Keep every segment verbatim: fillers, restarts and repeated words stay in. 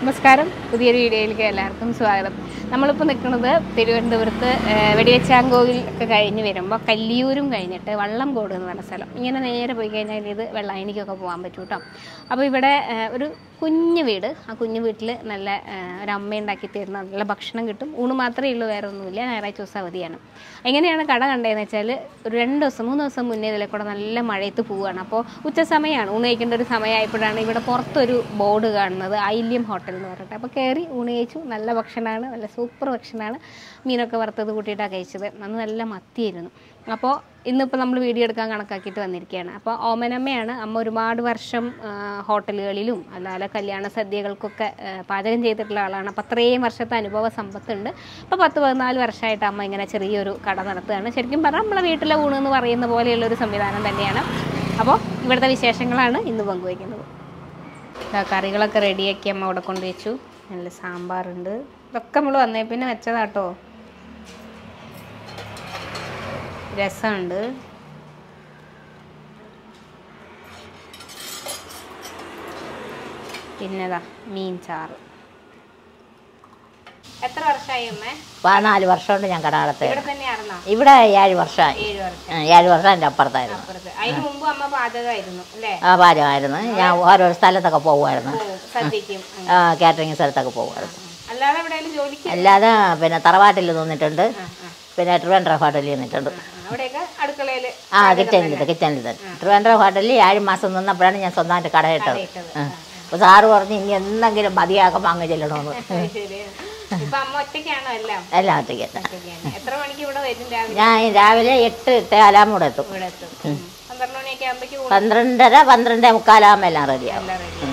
നമസ്കാരം, പുതിയൊരു വീഡിയോയിലേക്ക് എല്ലാവർക്കും സ്വാഗതം. നമ്മളിപ്പോൾ നിൽക്കുന്നത് തിരുവനന്തപുരത്ത് വെടിവെച്ചാങ്കോവിൽ ഒക്കെ കഴിഞ്ഞ് വരുമ്പോൾ കല്ലിയൂരും കഴിഞ്ഞിട്ട് വള്ളംകോട് എന്ന് പറഞ്ഞ സ്ഥലം. ഇങ്ങനെ നേരെ പോയി കഴിഞ്ഞാൽ ഇത് വെള്ളായണിക്കൊക്കെ പോകാൻ പറ്റും കേട്ടോ. അപ്പോൾ ഇവിടെ ഒരു കുഞ്ഞു വീട്, ആ കുഞ്ഞു വീട്ടിൽ നല്ല ഒരു അമ്മ ഉണ്ടാക്കി തരുന്ന നല്ല ഭക്ഷണം കിട്ടും. ഊണ് മാത്രമേ ഉള്ളൂ, വേറെ ഒന്നുമില്ല. ഞായറാഴ്ച ദിവസം അവധിയാണ്. എങ്ങനെയാണ് കട കണ്ടതെന്ന് വെച്ചാൽ ഒരു രണ്ട് ദിവസം മൂന്ന് ദിവസം മുന്നേ ഇതിലെ കൂടെ നല്ല മഴയത്ത് പോവുകയാണ്. അപ്പോൾ ഉച്ച സമയമാണ്, ഊണ് കഴിക്കേണ്ട ഒരു സമയമായപ്പോഴാണ് ഇവിടെ പുറത്തൊരു ബോർഡ് കാണുന്നത്, ഐല്യം ഹോട്ടൽ എന്ന് പറഞ്ഞിട്ട്. അപ്പോൾ കയറി ഊണ് കഴിച്ചു. നല്ല ഭക്ഷണമാണ്, നല്ല സൂപ്പർ ഭക്ഷണമാണ്. മീനൊക്കെ വറുത്തത് കൂട്ടിയിട്ടാണ് കഴിച്ചത്. അന്ന് നല്ല മത്തിയായിരുന്നു. അപ്പോൾ ഇന്നിപ്പോൾ നമ്മൾ വീഡിയോ എടുക്കാൻ കണക്കാക്കിയിട്ട് വന്നിരിക്കുകയാണ്. അപ്പോൾ ഓമനമ്മയാണ്. അമ്മ ഒരുപാട് വർഷം ഹോട്ടലുകളിലും അല്ലാതെ കല്യാണ സദ്യകൾക്കൊക്കെ പാചകം ചെയ്തിട്ടുള്ള ആളാണ്. അപ്പോൾ അത്രയും വർഷത്തെ അനുഭവ സമ്പത്തുണ്ട്. അപ്പോൾ പത്ത് പതിനാല് വർഷമായിട്ട് അമ്മ ഇങ്ങനെ ചെറിയൊരു കട നടത്തുകയാണ്. ശരിക്കും പറഞ്ഞാൽ നമ്മളെ വീട്ടിലെ ഊണ് എന്ന് പറയുന്ന പോലെയുള്ളൊരു സംവിധാനം തന്നെയാണ്. അപ്പോൾ ഇവിടുത്തെ വിശേഷങ്ങളാണ് ഇന്ന് പങ്കുവയ്ക്കുന്നത്. കറികളൊക്കെ റെഡിയാക്കി അമ്മ അവിടെ കൊണ്ടുവച്ചു. നല്ല സാമ്പാറുണ്ട്. ഇതൊക്കെ നമ്മൾ വന്നേ പിന്നെ വെച്ചതാട്ടോ. രസമുണ്ട്. പിന്നെതാ മീൻ ചാറ്. എത്ര വർഷമായി അമ്മേ? പതിനാല് വർഷമുണ്ട് ഞാൻ കട നടത്തുക. ഇവിടെ തന്നെയായിരുന്നോ? ഇവിടെ ഏഴ് വർഷമായി. ഏഴ് വർഷം. ഏഴ് വർഷം എൻ്റെ അപ്പുറത്തായിരുന്നു. അതിന് മുമ്പ് അമ്മ പാചകമായിരുന്നു അല്ലേ? ആ പാചകമായിരുന്നു. ഞാൻ ഓരോ സ്ഥലത്തൊക്കെ പോകുമായിരുന്നു. സദ്യക്കും കാറ്ററിംഗ് സ്ഥലത്തൊക്കെ പോകുമായിരുന്നു. അല്ലാതെ എവിടെയെങ്കിലും ജോലിക്ക്? അല്ലാതെ പിന്നെ തറവാട്ടിൽ നിന്നിട്ടുണ്ട്, പിന്നെ ട്രിവാൻഡ്രം ഹോട്ടലിൽ നിന്നിട്ടുണ്ട്. ആ കിച്ചണിൽ കിച്ചണിൽ തന്നെ ട്രിവാൻഡ്രം ഹോട്ടലിൽ ഏഴ് മാസം നിന്നപ്പോഴാണ് ഞാൻ സ്വന്തമായിട്ട് കടയിട്ടത്. അപ്പോൾ സാറ് പറഞ്ഞ് ഇനി എന്തെങ്കിലും മതിയാക്കുമ്പോൾ അങ്ങ് ചെല്ലണമെന്ന്. എല്ലാം ഒറ്റയ്ക്ക്. ഞാൻ രാവിലെ എട്ട് എട്ട് അലാം കൂടെ എത്തും. പന്ത്രണ്ടര പന്ത്രണ്ടേ മുക്കാലാകുമ്പോൾ എല്ലാം റെഡിയാവും.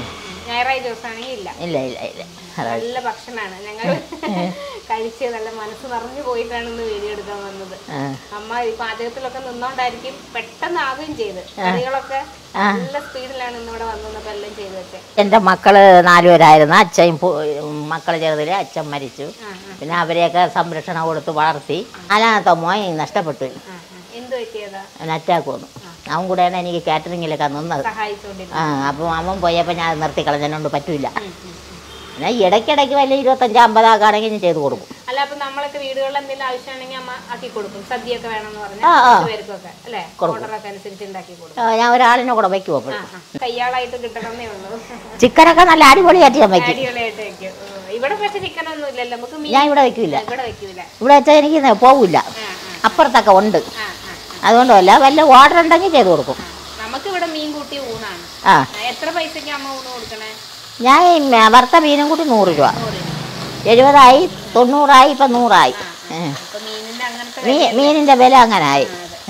ഇല്ല ഇല്ല ഇല്ല നല്ല ഭക്ഷണമാണ്. ഞങ്ങൾ കഴിച്ച് നല്ല മനസ്സ് നിറഞ്ഞു പോയിട്ടാണ് ഇന്ന് വീഡിയോ എടുക്കാൻ വന്നത്. അമ്മ ഈ പാചകത്തിലൊക്കെ നിന്നോണ്ടായിരിക്കും പെട്ടെന്ന് ആവുകയും ചെയ്ത്. കറികളൊക്കെ നല്ല സ്പീഡിലാണ് ഇന്നിവിടെ വന്നപ്പോ എല്ലാം ചെയ്ത് വെച്ചത്. എൻ്റെ മക്കള് നാലുപേരായിരുന്നു. അച്ഛൻ മക്കള് ചെറുതില് അച്ഛൻ മരിച്ചു. പിന്നെ അവരെയൊക്കെ സംരക്ഷണം കൊടുത്ത് വളർത്തി. നാലാമത്തെ മോൻ നഷ്ടപ്പെട്ടു. എന്ത് പറ്റിയതാ? അറ്റാക്ക് വന്നു. അവൻ കൂടെയാണ് എനിക്ക് കാറ്ററിങ്ങിലൊക്കെ നിന്നത്. ആ അപ്പം അവൻ പോയപ്പോൾ ഞാൻ നിർത്തി കളഞ്ഞതുകൊണ്ട് പറ്റൂല. പിന്നെ ഇടയ്ക്കിടയ്ക്ക് വലിയ ഇരുപത്തഞ്ച് അമ്പതാക്കാണെങ്കിൽ ഞാൻ ചെയ്ത് കൊടുക്കും. അല്ല, അപ്പൊ നമ്മളൊക്കെ വീടുകളിൽ എന്തെങ്കിലും ആവശ്യമാണെങ്കിൽ അമ്മ ആക്കി കൊടുക്കും. സദ്യയൊക്കെ വേണമെന്ന് പറഞ്ഞാൽ ഞാൻ ഒരാളിനെ കൂടെ വയ്ക്കുമോ? കയ്യാളായിട്ട് കിട്ടണമെന്നേ ഉള്ളൂ. ചിക്കനൊക്കെ നല്ല അടിപൊളിയായിട്ട് ഞാൻ വയ്ക്കും. അടിപൊളിയായിട്ട് വെക്കും. ഇവിടെ പക്ഷെ ചിക്കൻ ഒന്നും ഇല്ലല്ലോ നമുക്ക്. ഞാൻ ഇവിടെ വെക്കൂല. ഇവിടെ വെക്കൂല. ഇവിടെ വെച്ചാൽ എനിക്ക് പോവില്ല. അപ്പുറത്തൊക്കെ ഉണ്ട്. അതുകൊണ്ടല്ല വല്ല ഓർഡർ ഉണ്ടെങ്കിൽ ചെയ്ത് കൊടുക്കും. നമുക്ക് ഇവിടെ മീൻ കൂട്ടി ഊണാണ്. ആ എത്ര പൈസക്ക് അമ്മ ഊണ് കൊടുക്കണേ? ഞാൻ വറുത്ത മീനും കൂട്ടി നൂറ് രൂപ. എഴുപതായി, തൊണ്ണൂറായി, ഇപ്പം നൂറായി. മീനിൻ്റെ വില അങ്ങനെ ആയി.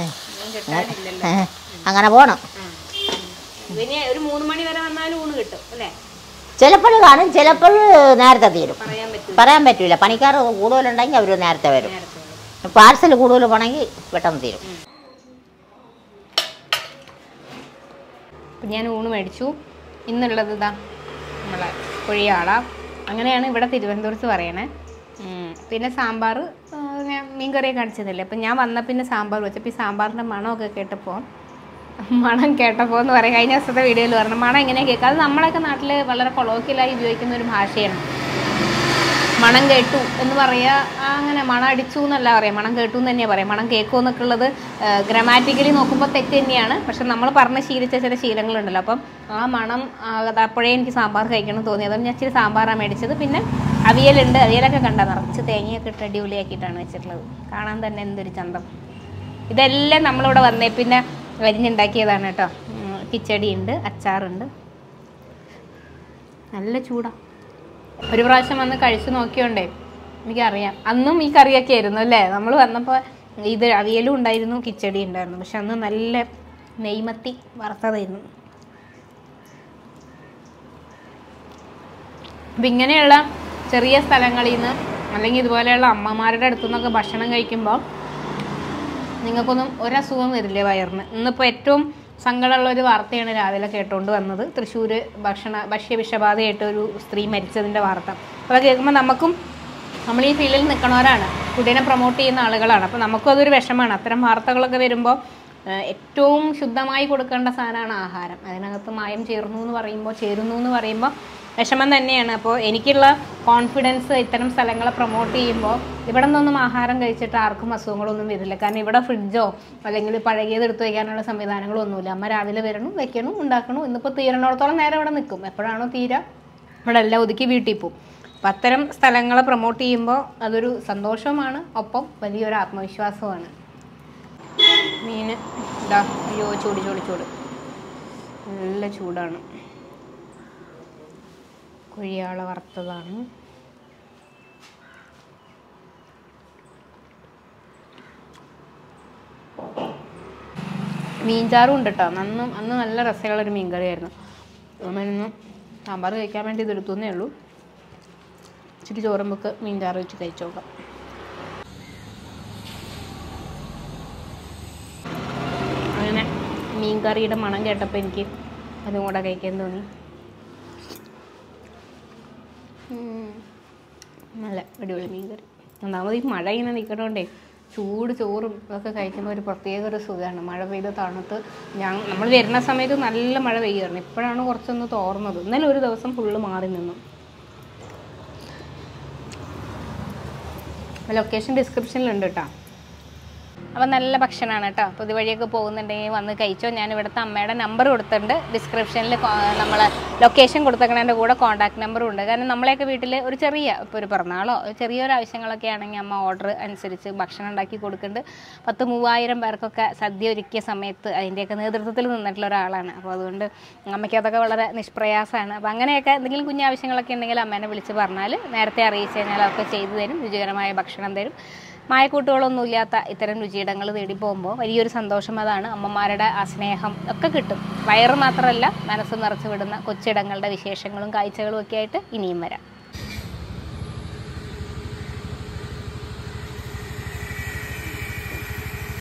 അങ്ങനെ പോണം. ചിലപ്പോൾ കാണും, ചിലപ്പോൾ നേരത്തെ തീരും. പറയാൻ പറ്റൂല. പണിക്കാർ കൂടുതലുണ്ടെങ്കിൽ അവർ നേരത്തെ വരും. പാർസൽ കൂടുതൽ പോകണമെങ്കിൽ പെട്ടെന്ന് തീരും. ഞാൻ ഊണ് മേടിച്ചു. ഇന്നുള്ളത് ഇതാ നമ്മളെ കൊഴിയാള. അങ്ങനെയാണ് ഇവിടെ തിരുവനന്തപുരത്ത് പറയണേ. പിന്നെ സാമ്പാർ, ഞാൻ മീൻ കറിയൊക്കെ കാണിച്ചതല്ലേ. അപ്പം ഞാൻ വന്ന പിന്നെ സാമ്പാർ വെച്ചപ്പോൾ ഈ സാമ്പാറിൻ്റെ മണമൊക്കെ കേട്ടപ്പോൾ മണം കേട്ടപ്പോൾ എന്ന് പറയാം, കഴിഞ്ഞ ദിവസത്തെ വീഡിയോയിൽ പറഞ്ഞു മണം എങ്ങനെയാണ് കേൾക്കുക. അത് നമ്മളൊക്കെ നാട്ടിൽ വളരെ കൊളോക്കിയലായി ഉപയോഗിക്കുന്ന ഒരു ഭാഷയാണ്. മണം കേട്ടു എന്ന് പറയുക, അങ്ങനെ മണം അടിച്ചു എന്നല്ല പറയാം, മണം കേട്ടു എന്ന് തന്നെയാണ് പറയാം. മണം കേൾക്കുമോ എന്നൊക്കെ ഉള്ളത് ഗ്രാമാറ്റിക്കലി നോക്കുമ്പോൾ തെറ്റ് തന്നെയാണ്. പക്ഷെ നമ്മൾ പറഞ്ഞ് ശീലിച്ച ചില ശീലങ്ങളുണ്ടല്ലോ. അപ്പം ആ മണം അപ്പോഴേ എനിക്ക് സാമ്പാർ കഴിക്കണം തോന്നി. അതുകൊണ്ട് ഞാൻ ഇച്ചിരി സാമ്പാറാണ് മേടിച്ചത്. പിന്നെ അവിയലുണ്ട്. അവിയലൊക്കെ കണ്ട നിറച്ച് തേങ്ങയൊക്കെ ഇട്ട് അടിപൊളിയാക്കിയിട്ടാണ് വെച്ചിട്ടുള്ളത്. കാണാൻ തന്നെ എന്തൊരു ചന്തം. ഇതെല്ലാം നമ്മളിവിടെ വന്നേ പിന്നെ വരിഞ്ഞുണ്ടാക്കിയതാണ് കേട്ടോ. കിച്ചടി ഉണ്ട്, അച്ചാറുണ്ട്. നല്ല ചൂടാണ്. ഒരു പ്രാവശ്യം വന്ന് കഴിച്ചു നോക്കിയോണ്ടേ എനിക്കറിയാം. അന്നും ഈ കറിയൊക്കെ ആയിരുന്നു അല്ലേ? നമ്മൾ വന്നപ്പോൾ ഇത് അവിയലും ഉണ്ടായിരുന്നു, കിച്ചടി ഉണ്ടായിരുന്നു. പക്ഷെ അന്ന് നല്ല നെയ്മത്തി വറുത്തതായിരുന്നു. അപ്പം ഇങ്ങനെയുള്ള ചെറിയ സ്ഥലങ്ങളിൽ നിന്ന് അല്ലെങ്കിൽ ഇതുപോലെയുള്ള അമ്മമാരുടെ അടുത്തു നിന്നൊക്കെ ഭക്ഷണം കഴിക്കുമ്പോൾ നിങ്ങൾക്കൊന്നും ഒരസുഖം വരില്ലേ വയറിന്? ഇന്നിപ്പോൾ ഏറ്റവും സങ്കടമുള്ളൊരു വാർത്തയാണ് രാവിലെ കേട്ടുകൊണ്ട് വന്നത്. തൃശ്ശൂർ ഭക്ഷണ ഭക്ഷ്യവിഷബാധയായിട്ട് ഒരു സ്ത്രീ മരിച്ചതിൻ്റെ വാർത്ത. അപ്പോൾ അത് കേൾക്കുമ്പോൾ നമുക്കും, നമ്മൾ ഈ ഫീൽഡിൽ നിൽക്കണവരാണ്, ഫുഡിനെ പ്രൊമോട്ട് ചെയ്യുന്ന ആളുകളാണ്. അപ്പോൾ നമുക്കും അതൊരു വിഷമമാണ്. അത്തരം വാർത്തകളൊക്കെ വരുമ്പോൾ ഏറ്റവും ശുദ്ധമായി കൊടുക്കേണ്ട സാധനമാണ് ആഹാരം. അതിനകത്ത് മായം ചേർന്നു എന്ന് പറയുമ്പോൾ ചേരുന്നു എന്ന് പറയുമ്പോൾ വിഷമം തന്നെയാണ്. അപ്പോൾ എനിക്കുള്ള കോൺഫിഡൻസ് ഇത്തരം സ്ഥലങ്ങളെ പ്രൊമോട്ട് ചെയ്യുമ്പോൾ ഇവിടെ നിന്നൊന്നും ആഹാരം കഴിച്ചിട്ട് ആർക്കും അസുഖങ്ങളൊന്നും വരില്ല. കാരണം ഇവിടെ ഫ്രിഡ്ജോ അല്ലെങ്കിൽ പഴകിയത് എടുത്ത് വയ്ക്കാനുള്ള സംവിധാനങ്ങളൊന്നുമില്ല. അമ്മ രാവിലെ വരണം, വെക്കണം, ഉണ്ടാക്കണം. ഇന്നിപ്പോൾ തീരണോടത്തോളം നേരം ഇവിടെ നിൽക്കും. എപ്പോഴാണോ തീര ഇവിടെ എല്ലാം ഒതുക്കി വീട്ടിൽ പോവും. അപ്പം അത്തരം സ്ഥലങ്ങളെ പ്രൊമോട്ട് ചെയ്യുമ്പോൾ അതൊരു സന്തോഷമാണ്, ഒപ്പം വലിയൊരു ആത്മവിശ്വാസമാണ്. മീൻ ഇതാ, അയ്യോ ചൂട് ചൂട് ചൂട് നല്ല ചൂടാണ്. കുഴിയാള വറുത്തതാണ്. മീൻചാറും ഉണ്ട് കേട്ടോ. അന്ന് അന്ന് നല്ല രസമുള്ളൊരു മീൻ കറിയായിരുന്നു. അമ്മ സാമ്പാർ കഴിക്കാൻ വേണ്ടി ഇതെടുത്തുന്നേ ഉള്ളൂ. ഇച്ചിരി ചോറുമ്പൊക്കെ മീൻചാറ് വെച്ച് കഴിച്ചു നോക്കാം. അങ്ങനെ മീൻ കറിയുടെ മണം കേട്ടപ്പോൾ എനിക്ക് അതും കൂടെ കഴിക്കാൻ തോന്നി. നല്ല അടിപൊളി മീൻ കറി. ഒന്നാമത് ഈ മഴ ഇങ്ങനെ നിൽക്കണോണ്ടേ ചൂട് ചോറും ഇതൊക്കെ കഴിക്കുമ്പോൾ ഒരു പ്രത്യേക ഒരു സുഖമാണ്. മഴ പെയ്ത് തണുത്ത് ഞാൻ നമ്മൾ വരുന്ന സമയത്ത് നല്ല മഴ പെയ്യുമായിരുന്നു. ഇപ്പോഴാണ് കുറച്ചൊന്ന് തോർന്നത്. ഇന്നലെ ഒരു ദിവസം ഫുള്ള് മാറി നിന്നു. ലൊക്കേഷൻ ഡിസ്ക്രിപ്ഷനിലുണ്ട് കേട്ടോ. അപ്പോൾ നല്ല ഭക്ഷണമാണ് കേട്ടോ. അപ്പോൾ ഇതുവഴിയൊക്കെ പോകുന്നുണ്ടെങ്കിൽ വന്ന് കഴിച്ചോ. ഞാൻ ഇവിടുത്തെ അമ്മയുടെ നമ്പർ കൊടുത്തിട്ടുണ്ട് ഡിസ്ക്രിപ്ഷനിൽ. നമ്മൾ ലൊക്കേഷൻ കൊടുത്തേക്കണതിൻ്റെ കൂടെ കോൺടാക്ട് നമ്പറും ഉണ്ട്. കാരണം നമ്മളെയൊക്കെ വീട്ടിൽ ഒരു ചെറിയ ഇപ്പോൾ ഒരു പിറന്നാളോ ചെറിയൊരു ആവശ്യങ്ങളൊക്കെ ആണെങ്കിൽ അമ്മ ഓർഡർ അനുസരിച്ച് ഭക്ഷണം ഉണ്ടാക്കി കൊടുക്കുന്നുണ്ട്. പത്ത് മൂവായിരം പേർക്കൊക്കെ സദ്യ ഒരുക്കിയ സമയത്ത് അതിൻ്റെയൊക്കെ നേതൃത്വത്തിൽ നിന്നിട്ടുള്ള ഒരാളാണ്. അപ്പോൾ അതുകൊണ്ട് അമ്മയ്ക്ക് അതൊക്കെ വളരെ നിഷ്പ്രയാസമാണ്. അപ്പോൾ അങ്ങനെയൊക്കെ എന്തെങ്കിലും കുഞ്ഞാവശ്യങ്ങളൊക്കെ ഉണ്ടെങ്കിൽ അമ്മേനെ വിളിച്ച് പറഞ്ഞാൽ നേരത്തെ അറിയിച്ച് കഴിഞ്ഞാൽ അതൊക്കെ ചെയ്തു തരും. രുചികരമായ ഭക്ഷണം തരും. മായക്കൂട്ടുകളൊന്നുമില്ലാത്ത ഇത്തരം രുചിയിടങ്ങൾ തേടി പോകുമ്പോൾ വലിയൊരു സന്തോഷം അതാണ്. അമ്മമാരുടെ ആ സ്നേഹം ഒക്കെ കിട്ടും. വയറ് മാത്രമല്ല, മനസ്സ് നിറച്ച് വിടുന്ന കൊച്ചിടങ്ങളുടെ വിശേഷങ്ങളും കാഴ്ചകളും ഒക്കെ ആയിട്ട് ഇനിയും വരാം.